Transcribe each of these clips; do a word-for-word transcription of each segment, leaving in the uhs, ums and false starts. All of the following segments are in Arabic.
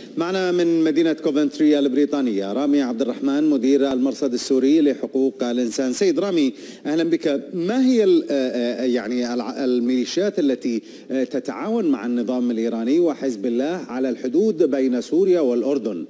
معنا من مدينة كوفنتري البريطانية رامي عبد الرحمن مدير المرصد السوري لحقوق الإنسان. سيد رامي، أهلا بك. ما هي يعني الميليشيات التي تتعاون مع النظام الإيراني وحزب الله على الحدود بين سوريا والأردن؟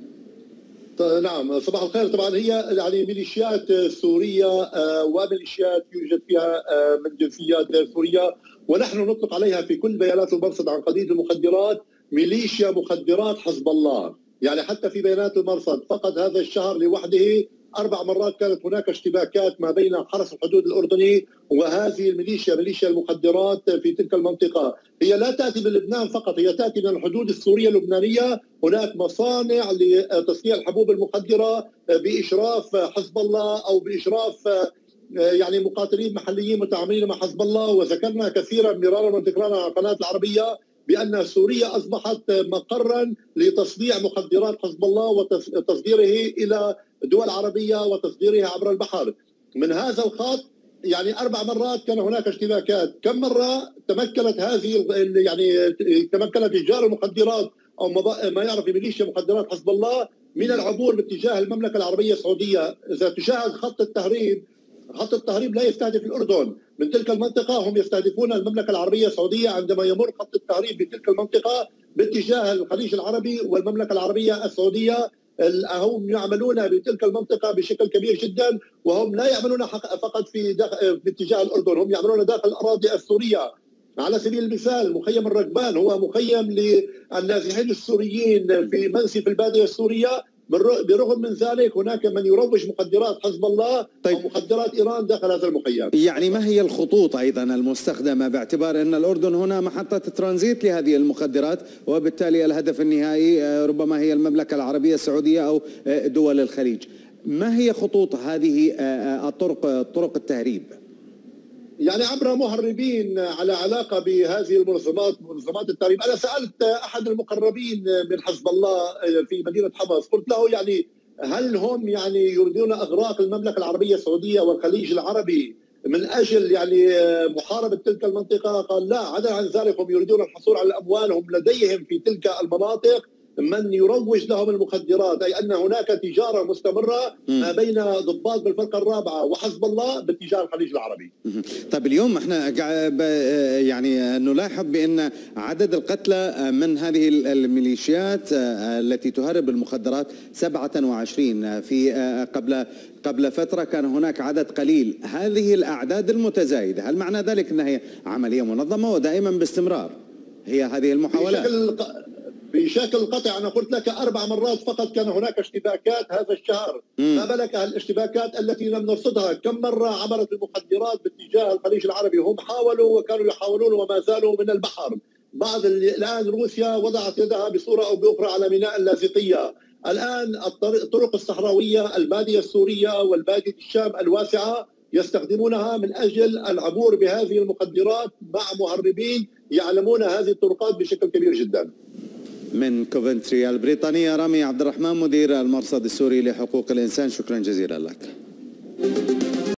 نعم، صباح الخير. طبعا هي يعني ميليشيات سورية وميليشيات يوجد فيها من جنسيات سورية، ونحن نطلق عليها في كل بيانات المرصد عن قضية المخدرات ميليشيا مخدرات حزب الله. يعني حتى في بيانات المرصد فقط هذا الشهر لوحده أربع مرات كانت هناك اشتباكات ما بين حرس الحدود الأردني وهذه الميليشيا ميليشيا المخدرات في تلك المنطقة. هي لا تأتي من لبنان فقط، هي تأتي من الحدود السورية اللبنانية. هناك مصانع لتصنيع الحبوب المخدرة بإشراف حزب الله أو بإشراف يعني مقاتلين محليين متعاملين مع حزب الله. وذكرنا كثيرا مرارا وتكرارا على القناة العربية بأن سوريا أصبحت مقرا لتصنيع مخدرات حزب الله وتصديره إلى دول عربية وتصديرها عبر البحر. من هذا الخط يعني أربع مرات كان هناك اشتباكات. كم مرة تمكنت هذه يعني تمكنت تجار المخدرات أو ما يعرف بميليشيا مخدرات حزب الله من العبور باتجاه المملكة العربية السعودية؟ إذا تشاهد خط التهريب، خط التهريب لا يستهدف الأردن، من تلك المنطقة هم يستهدفون المملكة العربية السعودية عندما يمر خط التهريب بتلك المنطقة باتجاه الخليج العربي والمملكة العربية السعودية. هم يعملون بتلك المنطقة بشكل كبير جدا، وهم لا يعملون فقط في باتجاه الأردن، هم يعملون داخل الأراضي السورية. على سبيل المثال مخيم الركبان هو مخيم للنازحين السوريين في منسف البادية السورية. برغم من ذلك هناك من يروج مخدرات حزب الله طيب. أو مخدرات إيران داخل هذا المخيم. يعني ما هي الخطوط أيضا المستخدمة باعتبار أن الأردن هنا محطة ترانزيت لهذه المخدرات، وبالتالي الهدف النهائي ربما هي المملكة العربية السعودية أو دول الخليج؟ ما هي خطوط هذه الطرق طرق التهريب؟ يعني عبر مهربين على علاقة بهذه المنظمات منظمات التهريب. أنا سألت أحد المقربين من حزب الله في مدينة حمص، قلت له يعني هل هم يعني يريدون إغراق المملكة العربية السعودية والخليج العربي من أجل يعني محاربة تلك المنطقة؟ قال لا، عدا عن ذلك هم يريدون الحصول على الأموال. هم لديهم في تلك المناطق من يروج لهم المخدرات، أي أن هناك تجارة مستمرة ما بين ضباط بالفرقة الرابعة وحزب الله باتجاه الخليج العربي. طيب اليوم احنا يعني نلاحظ بأن عدد القتلى من هذه الميليشيات التي تهرب المخدرات سبعة وعشرين. في قبل قبل فترة كان هناك عدد قليل. هذه الأعداد المتزايدة هل معنى ذلك أنها هي عملية منظمة ودائما باستمرار هي هذه المحاولات؟ بشكل قطع أنا قلت لك أربع مرات فقط كان هناك اشتباكات هذا الشهر. مم. ما بالك الاشتباكات التي لم نرصدها؟ كم مرة عبرت المخدرات باتجاه الخليج العربي؟ هم حاولوا وكانوا يحاولون وما زالوا من البحر. بعض الآن روسيا وضعت يدها بصورة أو بأخرى على ميناء اللاذقية. الآن الطرق الصحراوية البادية السورية والبادية الشام الواسعة يستخدمونها من أجل العبور بهذه المخدرات مع مهربين يعلمون هذه الطرقات بشكل كبير جدا. من كوفنتري البريطانية رامي عبد الرحمن مدير المرصد السوري لحقوق الإنسان، شكرا جزيلا لك.